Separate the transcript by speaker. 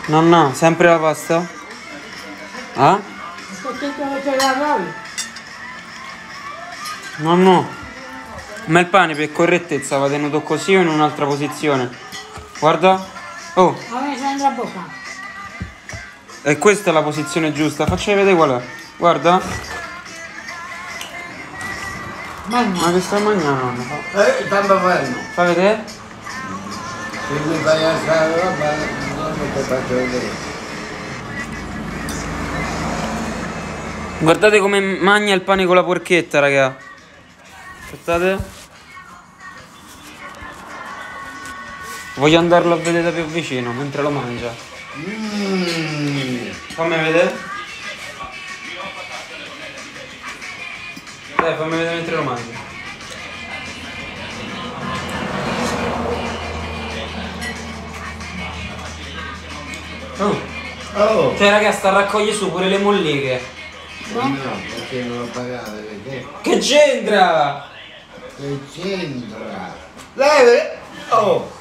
Speaker 1: No, no, sempre la pasta? Ah? No, no. Ma il pane per correttezza va tenuto così o in un'altra posizione? Guarda. Oh.
Speaker 2: A me c'è la bocca.
Speaker 1: E questa è la posizione giusta. Facci vedere qual è. Guarda. Ma che stai mangiando?
Speaker 3: Tanto fermo.
Speaker 1: Fa vedere?
Speaker 3: Se mi fai alzare la roba, non ti faccio vedere.
Speaker 1: Guardate come mangia il pane con la porchetta, raga. Aspettate. Voglio andarlo a vedere da più vicino mentre lo mangia. Fammi vedere. Dai, fammi vedere mentre lo mangia.
Speaker 3: Oh!
Speaker 1: Cioè raga, sta a raccogliere su pure le molliche.
Speaker 3: No, perché non lo pagate, perché?
Speaker 1: Che c'entra?
Speaker 3: Che c'entra? Leve! Oh!